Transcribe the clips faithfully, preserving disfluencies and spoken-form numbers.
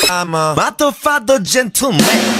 I'm a motherfucker gentleman.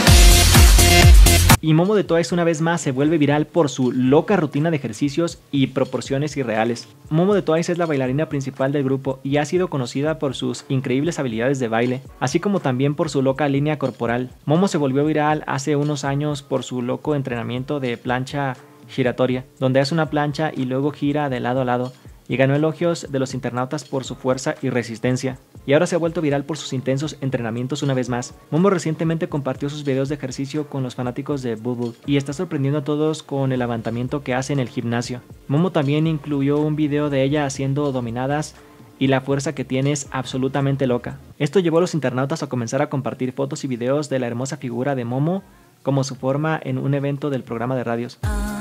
Y Momo de Twice una vez más se vuelve viral por su loca rutina de ejercicios y proporciones irreales. Momo de Twice es la bailarina principal del grupo y ha sido conocida por sus increíbles habilidades de baile, así como también por su loca línea corporal. Momo se volvió viral hace unos años por su loco entrenamiento de plancha giratoria, donde hace una plancha y luego gira de lado a lado, y ganó elogios de los internautas por su fuerza y resistencia. Y ahora se ha vuelto viral por sus intensos entrenamientos una vez más. Momo recientemente compartió sus videos de ejercicio con los fanáticos de Bubble y está sorprendiendo a todos con el levantamiento que hace en el gimnasio. Momo también incluyó un video de ella haciendo dominadas y la fuerza que tiene es absolutamente loca. Esto llevó a los internautas a comenzar a compartir fotos y videos de la hermosa figura de Momo como su forma en un evento del programa de radios.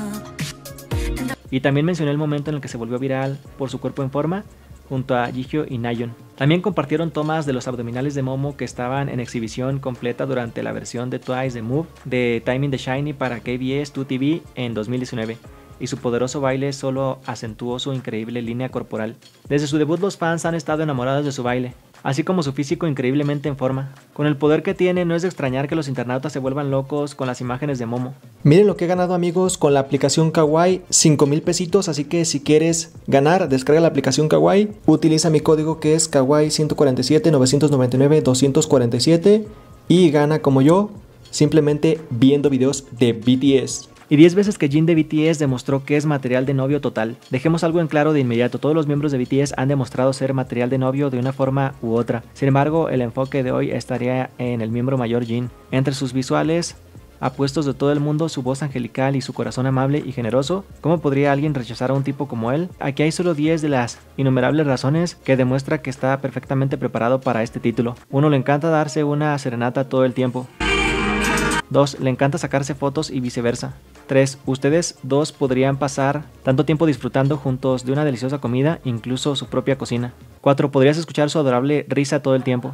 Y también mencioné el momento en el que se volvió viral por su cuerpo en forma junto a Jihyo y Nayeon. También compartieron tomas de los abdominales de Momo que estaban en exhibición completa durante la versión de Twice The Move de Timing the Shiny para K B S dos T V en dos mil diecinueve. Y su poderoso baile solo acentuó su increíble línea corporal. Desde su debut los fans han estado enamorados de su baile, así como su físico increíblemente en forma. Con el poder que tiene, no es de extrañar que los internautas se vuelvan locos con las imágenes de Momo. Miren lo que he ganado, amigos, con la aplicación Kawaii, cinco mil pesitos, así que si quieres ganar, descarga la aplicación Kawaii, utiliza mi código que es Kawaii ciento cuarenta y siete, novecientos noventa y nueve, doscientos cuarenta y siete y gana como yo, simplemente viendo videos de B T S. Y diez veces que Jin de B T S demostró que es material de novio total. Dejemos algo en claro de inmediato, todos los miembros de B T S han demostrado ser material de novio de una forma u otra. Sin embargo, el enfoque de hoy estaría en el miembro mayor Jin. Entre sus visuales apuestos de todo el mundo, su voz angelical y su corazón amable y generoso, ¿cómo podría alguien rechazar a un tipo como él? Aquí hay solo diez de las innumerables razones que demuestra que está perfectamente preparado para este título. uno. Le encanta darse una serenata todo el tiempo. dos. Le encanta sacarse fotos y viceversa. tres. Ustedes dos podrían pasar tanto tiempo disfrutando juntos de una deliciosa comida, incluso su propia cocina. cuatro. Podrías escuchar su adorable risa todo el tiempo.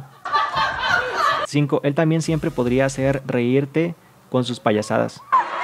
cinco. Él también siempre podría hacer reírte con sus payasadas.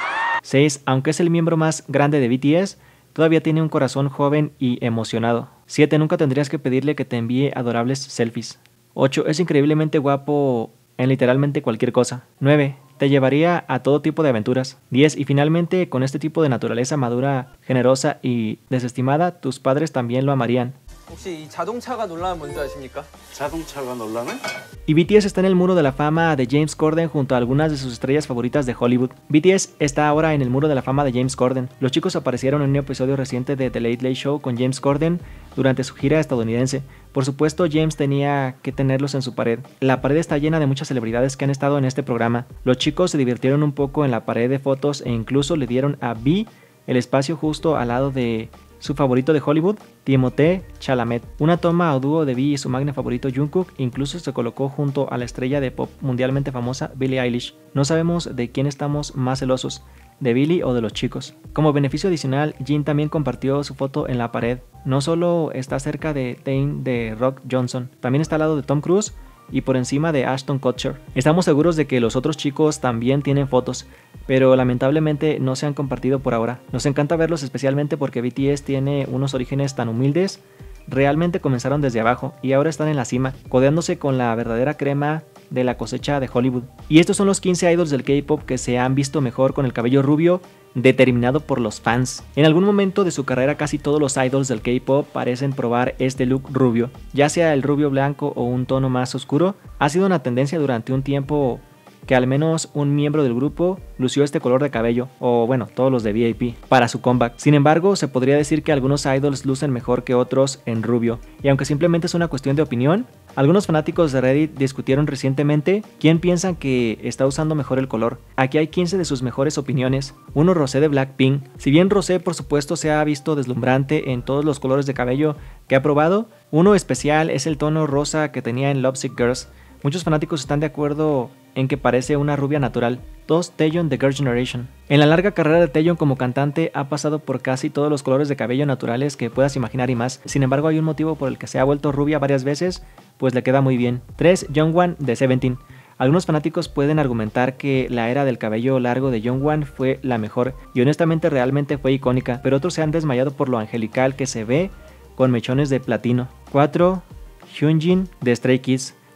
seis. Aunque es el miembro más grande de B T S, todavía tiene un corazón joven y emocionado. siete. Nunca tendrías que pedirle que te envíe adorables selfies. ocho. Es increíblemente guapo en literalmente cualquier cosa. nueve. Te llevaría a todo tipo de aventuras. diez. Y finalmente, con este tipo de naturaleza madura, generosa y desestimada, tus padres también lo amarían. 혹시 이 자동차가 놀라면 뭔지 아십니까? 자동차가 놀라면? Y B T S está en el muro de la fama de James Corden junto a algunas de sus estrellas favoritas de Hollywood. B T S está ahora en el muro de la fama de James Corden. Los chicos aparecieron en un episodio reciente de The Late Late Show con James Corden durante su gira estadounidense. Por supuesto, James tenía que tenerlos en su pared. La pared está llena de muchas celebridades que han estado en este programa. Los chicos se divirtieron un poco en la pared de fotos e incluso le dieron a B el espacio justo al lado de su favorito de Hollywood, Timothée Chalamet. Una toma o dúo de B y su magna favorito Jungkook incluso se colocó junto a la estrella de pop mundialmente famosa Billie Eilish. No sabemos de quién estamos más celosos, de Billie o de los chicos. Como beneficio adicional, Jin también compartió su foto en la pared. No solo está cerca de Dane de Rock Johnson, también está al lado de Tom Cruise y por encima de Ashton Kutcher. Estamos seguros de que los otros chicos también tienen fotos, pero lamentablemente no se han compartido por ahora. Nos encanta verlos especialmente porque B T S tiene unos orígenes tan humildes. Realmente comenzaron desde abajo y ahora están en la cima, codeándose con la verdadera crema de la cosecha de Hollywood. Y estos son los quince idols del K-pop que se han visto mejor con el cabello rubio, determinado por los fans. En algún momento de su carrera casi todos los idols del K-pop parecen probar este look rubio, ya sea el rubio blanco o un tono más oscuro. Ha sido una tendencia durante un tiempo que al menos un miembro del grupo lució este color de cabello, o bueno, todos los de V I P, para su comeback. Sin embargo, se podría decir que algunos idols lucen mejor que otros en rubio, y aunque simplemente es una cuestión de opinión, algunos fanáticos de Reddit discutieron recientemente quién piensan que está usando mejor el color. Aquí hay quince de sus mejores opiniones. uno. Rosé de Blackpink. Si bien Rosé por supuesto se ha visto deslumbrante en todos los colores de cabello que ha probado, uno especial es el tono rosa que tenía en Lovesick Girls. Muchos fanáticos están de acuerdo en que parece una rubia natural. dos. Taeyeon de Girl Generation. En la larga carrera de Taeyeon como cantante ha pasado por casi todos los colores de cabello naturales que puedas imaginar y más. Sin embargo, hay un motivo por el que se ha vuelto rubia varias veces, pues le queda muy bien. tres. Jongwan de Seventeen. Algunos fanáticos pueden argumentar que la era del cabello largo de Jongwan fue la mejor y honestamente realmente fue icónica, pero otros se han desmayado por lo angelical que se ve con mechones de platino. cuatro. Hyunjin de Stray Kids.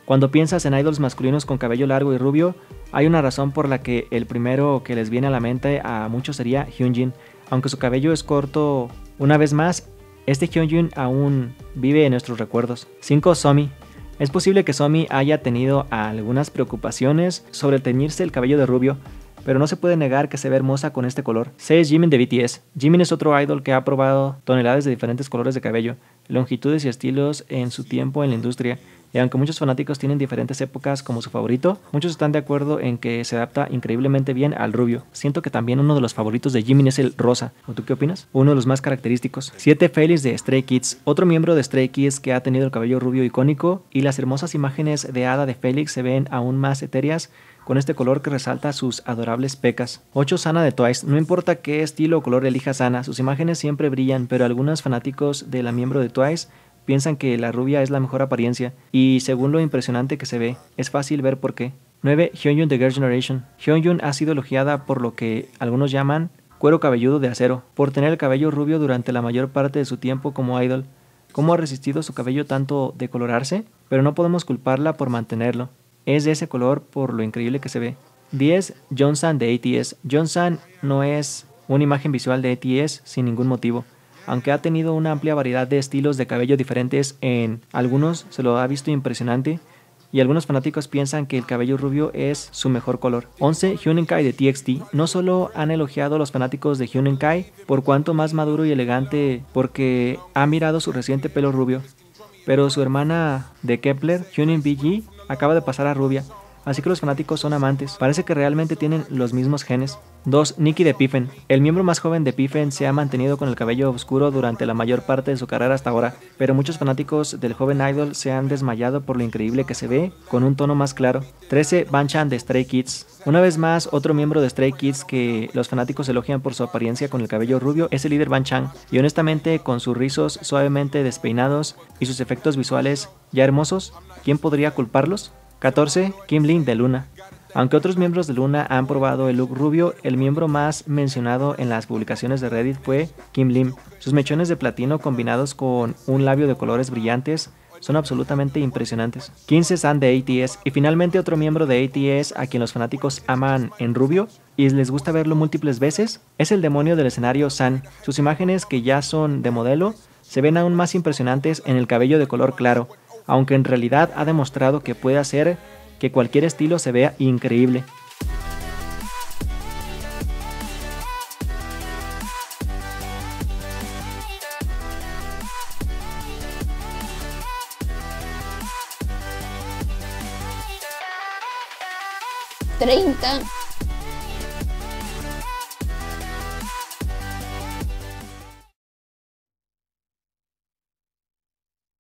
Cuando piensas en idols masculinos con cabello largo y rubio, hay una razón por la que el primero que les viene a la mente a muchos sería Hyunjin. Aunque su cabello es corto, una vez más, este Hyunjin aún vive en nuestros recuerdos. cinco. Somi. Es posible que Somi haya tenido algunas preocupaciones sobre teñirse el cabello de rubio, pero no se puede negar que se ve hermosa con este color. seis. Jimin de B T S. Jimin es otro idol que ha probado toneladas de diferentes colores de cabello, longitudes y estilos en su tiempo en la industria, y aunque muchos fanáticos tienen diferentes épocas como su favorito, muchos están de acuerdo en que se adapta increíblemente bien al rubio. Siento que también uno de los favoritos de Jimin es el rosa. ¿O tú qué opinas? Uno de los más característicos. siete. Felix de Stray Kids. Otro miembro de Stray Kids que ha tenido el cabello rubio icónico, y las hermosas imágenes de hada de Felix se ven aún más etéreas con este color que resalta sus adorables pecas. ocho. Sana de Twice. No importa qué estilo o color elija Sana, sus imágenes siempre brillan, pero algunos fanáticos de la miembro de Twice piensan que la rubia es la mejor apariencia, y según lo impresionante que se ve, es fácil ver por qué. nueve. Hyunjin de Girl Generation. Hyunjin ha sido elogiada por lo que algunos llaman cuero cabelludo de acero, por tener el cabello rubio durante la mayor parte de su tiempo como idol. ¿Cómo ha resistido su cabello tanto decolorarse? Pero no podemos culparla por mantenerlo. Es de ese color por lo increíble que se ve. diez. Johnson de A T S. Johnson no es una imagen visual de A T S sin ningún motivo. Aunque ha tenido una amplia variedad de estilos de cabello diferentes, en algunos se lo ha visto impresionante, y algunos fanáticos piensan que el cabello rubio es su mejor color. once. Hueningkai de T X T. No solo han elogiado a los fanáticos de Hueningkai por cuanto más maduro y elegante porque ha mirado su reciente pelo rubio, pero su hermana de Kepler, Hyunin B G, acaba de pasar a rubia, así que los fanáticos son amantes. Parece que realmente tienen los mismos genes. dos. Nikki de Piffen. El miembro más joven de Piffen se ha mantenido con el cabello oscuro durante la mayor parte de su carrera hasta ahora, pero muchos fanáticos del joven idol se han desmayado por lo increíble que se ve con un tono más claro. trece. Banchan de Stray Kids. Una vez más, otro miembro de Stray Kids que los fanáticos elogian por su apariencia con el cabello rubio es el líder Banchan, y honestamente con sus rizos suavemente despeinados y sus efectos visuales ya hermosos, ¿quién podría culparlos? catorce. Kim Lin de Luna. Aunque otros miembros de Luna han probado el look rubio, el miembro más mencionado en las publicaciones de Reddit fue Kim Lim. Sus mechones de platino combinados con un labio de colores brillantes son absolutamente impresionantes. quince. San de A T S. Y finalmente otro miembro de A T S a quien los fanáticos aman en rubio y les gusta verlo múltiples veces es el demonio del escenario San. Sus imágenes, que ya son de modelo, se ven aún más impresionantes en el cabello de color claro, aunque en realidad ha demostrado que puede hacer que cualquier estilo se vea increíble. treinta.